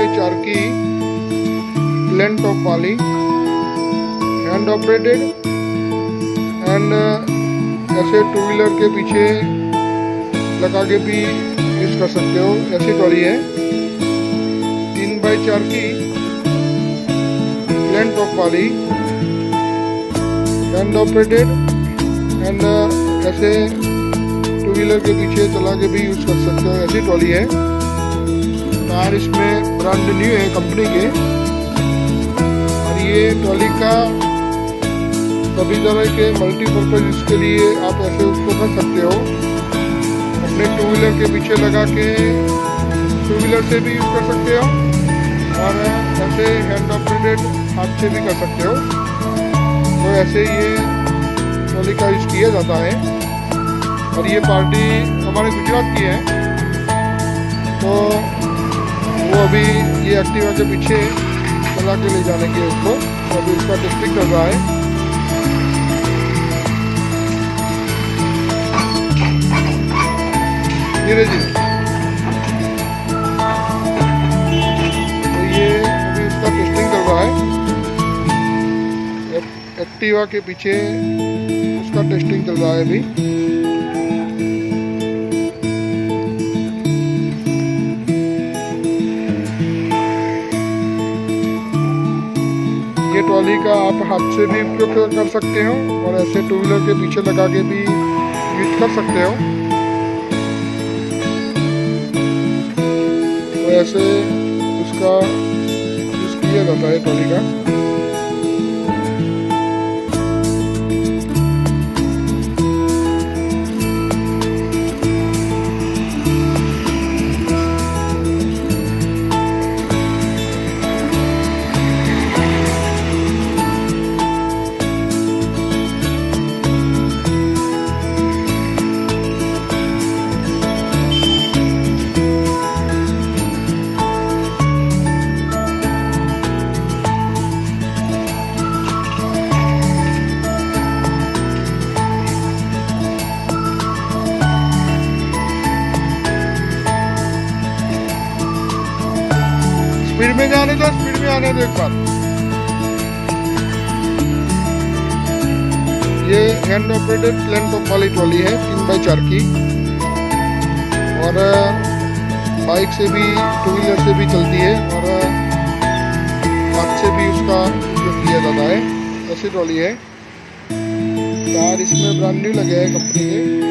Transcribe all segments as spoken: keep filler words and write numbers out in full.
By चार की plain top वाली, हैंड ऑपरेटेड एंड ऐसे टू व्हीलर के पीछे लगा के भी यूज कर सकते हो, ऐसी ट्रॉली है। तीन बाई चार की प्लेन टॉप वाली, हैंड ऑपरेटेड एंड ऐसे टू व्हीलर के पीछे चला के भी यूज कर सकते हो, ऐसी ट्रॉली है। टायर इसमें ब्रांड न्यू है कंपनी के। और ये ट्रॉली का सभी तरह के मल्टीपर्पज यूज के लिए आप ऐसे उसको कर सकते हो। अपने टू व्हीलर के पीछे लगा के टू व्हीलर से भी यूज कर सकते हो और ऐसे हैंड ऑपरेटेड हाथ से भी कर सकते हो। तो ऐसे ये ट्रॉली का यूज किया जाता है। और ये पार्टी हमारे गुजरात की है, तो वो अभी ये एक्टिवा के पीछे चला के ले जाने के उसको, तो अभी उसका टेस्टिंग कर रहा है। धीरे धीरे तो ये अभी उसका टेस्टिंग कर रहा है। एक्टिवा के पीछे उसका टेस्टिंग चल रहा है अभी। ये ट्रॉली का आप हाथ से भी उपयोग कर सकते हो और ऐसे टू व्हीलर के पीछे लगा के भी यूज कर सकते हो। तो ऐसे उसका यूज किया जाता है ट्रॉली का। स्पीड में जाने दो, स्पीड में आने दो एक बार। ये हैंड ऑपरेटेड प्लेन टॉप वाली ट्रॉली है, तीन बाई चार की, और बाइक से भी टू व्हीलर से भी चलती है और हाथ से भी उसका उपयोग किया जाता है, ऐसी ट्रॉली है। टायर इसमें ब्रांड न्यू लगे हैं कंपनी के।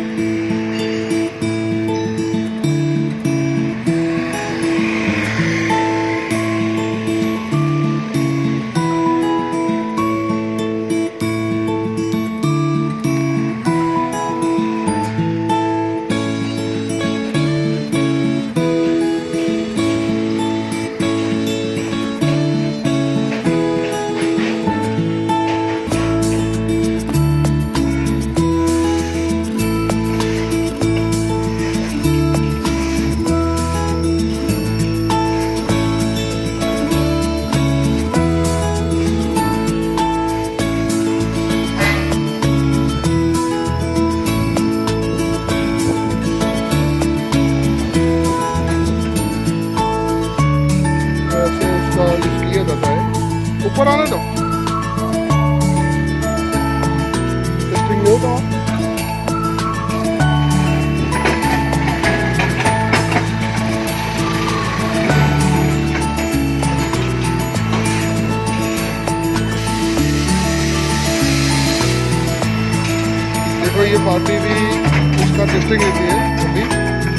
ऊपर आने दो, टेस्टिंग लो तो। देखो ये पार्टी भी उसका टेस्टिंग लेती है अभी।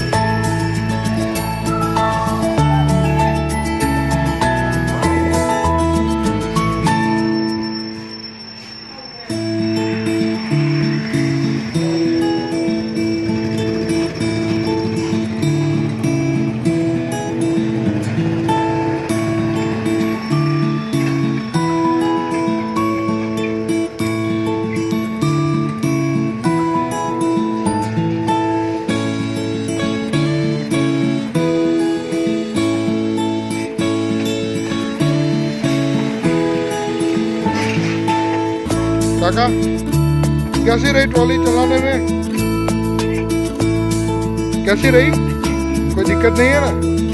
काका कैसी रही ट्रॉली चलाने में? कैसी रही? कोई दिक्कत नहीं है ना?